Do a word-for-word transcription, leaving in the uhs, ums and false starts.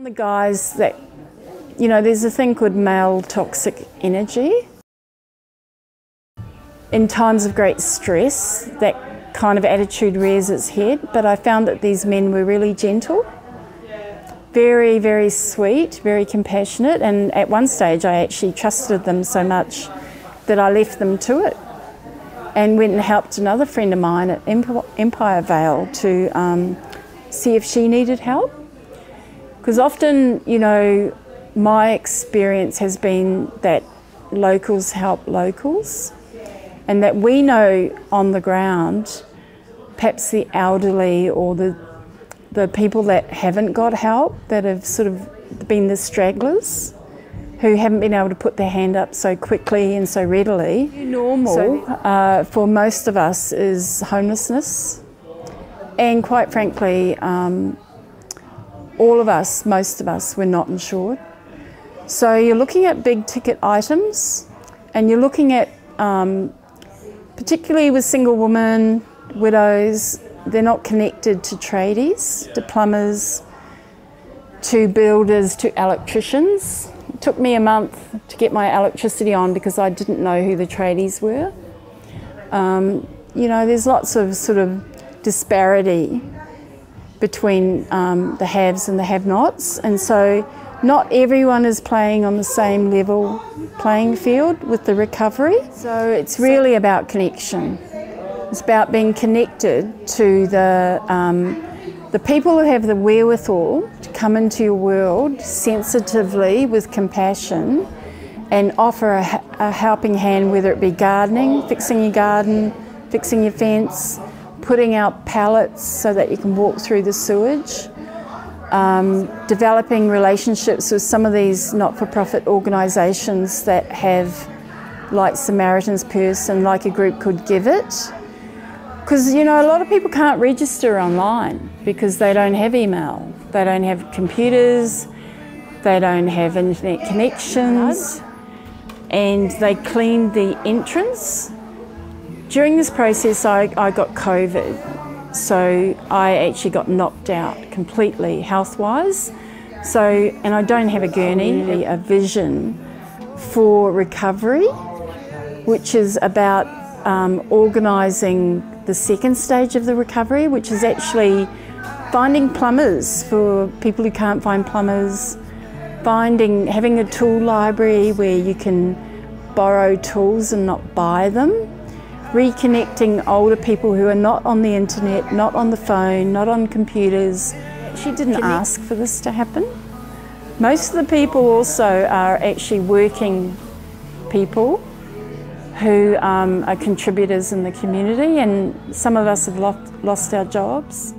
the guys that, you know, there's a thing called male toxic energy. In times of great stress, that kind of attitude rears its head, but I found that these men were really gentle, very, very sweet, very compassionate, and at one stage I actually trusted them so much that I left them to it and went and helped another friend of mine at Empire Vale to um, see if she needed help. Because often, you know, my experience has been that locals help locals, and that we know on the ground, perhaps the elderly or the, the people that haven't got help, that have sort of been the stragglers, who haven't been able to put their hand up so quickly and so readily. Normal so, uh, for most of us is homelessness, and quite frankly, um, all of us, most of us, were not insured. So you're looking at big ticket items, and you're looking at, um, particularly with single women, widows, they're not connected to tradies, to plumbers, to builders, to electricians. It took me a month to get my electricity on because I didn't know who the tradies were. Um, you know, there's lots of sort of disparity between um, the haves and the have-nots, and so not everyone is playing on the same level playing field with the recovery. So it's really about connection. It's about being connected to the, um, the people who have the wherewithal to come into your world sensitively with compassion and offer a, a helping hand, whether it be gardening, fixing your garden, fixing your fence, putting out pallets so that you can walk through the sewage, um, developing relationships with some of these not-for-profit organisations that have, like Samaritan's Purse and like a group called Give It. Because, you know, a lot of people can't register online because they don't have email, they don't have computers, they don't have internet connections, and they cleaned the entrance. During this process, I, I got COVID, so I actually got knocked out completely health-wise. So, and I don't have a gurney, a vision for recovery, which is about um, organising the second stage of the recovery, which is actually finding plumbers for people who can't find plumbers, finding, having a tool library where you can borrow tools and not buy them, reconnecting older people who are not on the internet, not on the phone, not on computers. She didn't ask for this to happen. Most of the people also are actually working people who um, are contributors in the community, and some of us have lost, lost our jobs.